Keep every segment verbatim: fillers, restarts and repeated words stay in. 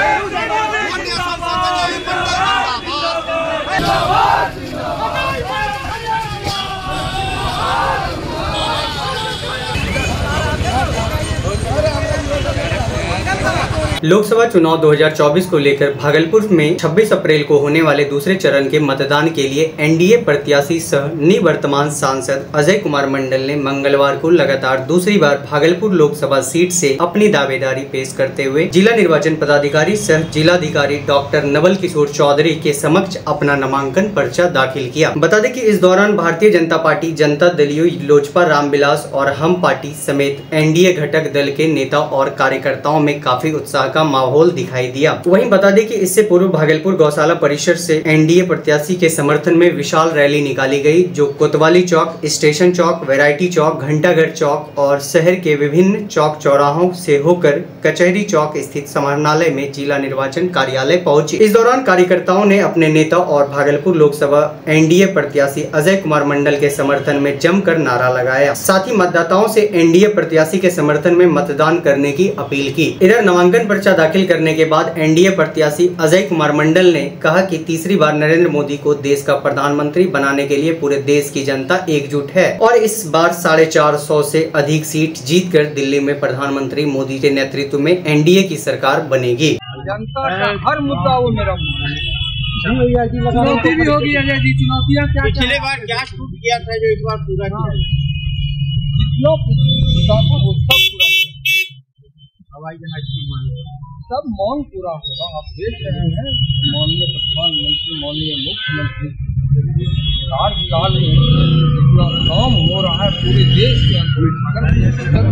लोकसभा चुनाव दो हज़ार चौबीस को लेकर भागलपुर में छब्बीस अप्रैल को होने वाले दूसरे चरण के मतदान के लिए एनडीए प्रत्याशी सह निवर्तमान सांसद अजय कुमार मंडल ने मंगलवार को लगातार दूसरी बार भागलपुर लोकसभा सीट से अपनी दावेदारी पेश करते हुए जिला निर्वाचन पदाधिकारी सह जिलाधिकारी डॉक्टर नवल किशोर चौधरी के समक्ष अपना नामांकन पर्चा दाखिल किया। बता दें कि इस दौरान भारतीय जनता पार्टी, जनता दल यू, लोजपा रामविलास और हम पार्टी समेत एनडीए घटक दल के नेता और कार्यकर्ताओं में काफी उत्साह का माहौल दिखाई दिया। वहीं बता दें कि इससे पूर्व भागलपुर गौशाला परिसर से एनडीए प्रत्याशी के समर्थन में विशाल रैली निकाली गई, जो कोतवाली चौक, स्टेशन चौक, वैरायटी चौक, घंटाघर चौक और शहर के विभिन्न चौक चौराहों से होकर कचहरी चौक स्थित समाहरणालय में जिला निर्वाचन कार्यालय पहुंची। इस दौरान कार्यकर्ताओं ने अपने नेता और भागलपुर लोकसभा एनडीए प्रत्याशी अजय कुमार मंडल के समर्थन में जमकर नारा लगाया। साथ ही मतदाताओं से एनडीए प्रत्याशी के समर्थन में मतदान करने की अपील की। इधर नामांकन पर्चा दाखिल करने के बाद एनडीए प्रत्याशी अजय कुमार मंडल ने कहा कि तीसरी बार नरेंद्र मोदी को देश का प्रधानमंत्री बनाने के लिए पूरे देश की जनता एकजुट है और इस बार साढ़े चार सौ से अधिक सीट जीतकर दिल्ली में प्रधानमंत्री मोदी के नेतृत्व में एनडीए की सरकार बनेगी। जनता का हर मुद्दा वो मेरा चुनौती भी होगी। अजय जी, चुनौतियाँ क्या? पिछले बार क्या शूट किया था जो इस बार पूरा किया? जितना पूरा हवाई जहाज की सब मौन पूरा होगा। आप देख रहे हैं माननीय प्रधानमंत्री, माननीय मुख्यमंत्री कार्यकाल में जितना काम हो रहा है पूरे देश के अंदर,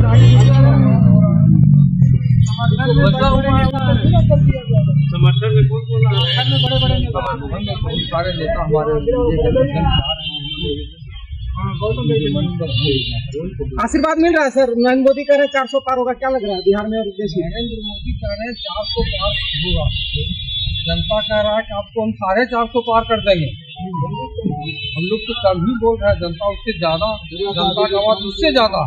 समर्थन में कौन बोला? बड़े बड़े नेता, बहुत सारे नेता हमारे आशीर्वाद मिल रहा है। सर, नरेंद्र मोदी कह रहे हैं चार सौ पार होगा, क्या लग रहा है बिहार में और देश में? नरेंद्र मोदी कह रहे हैं चार सौ पार होगा, जनता कह रहा है कि आपको हम साढ़े चार सौ पार कर देंगे। हम लोग तो कम ही बोल रहे हैं, जनता उससे ज्यादा, जनता का आवाज उससे ज्यादा,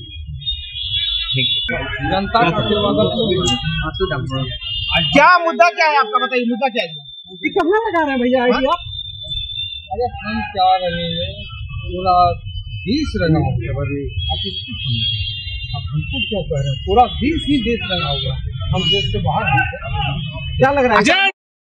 जनता का आशीर्वाद। क्या मुद्दा क्या है आपका, बताइए मुद्दा क्या है? कहाँ लगा रहे हैं भैया आइडिया? अरे हम क्या रहे हैं, पूरा देश रंगा हुआ है। आप इसको समझिए, आप हमको क्यों कह रहे हैं? पूरा देश ही देश रंगा हुआ है, हम देश से बाहर क्या लग रहा है?